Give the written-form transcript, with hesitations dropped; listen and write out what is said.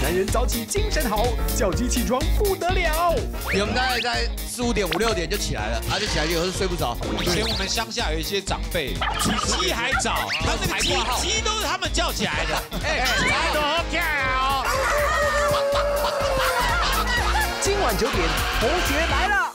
男人早起精神好，叫鸡起床不得了。 我们大概在4、5点、5、6点就起来了，就起来有时候睡不着。 以前我们乡下有一些长辈比鸡还早，他那个鸡都是他们叫起来的。多跳！ 今晚9点，同学来了。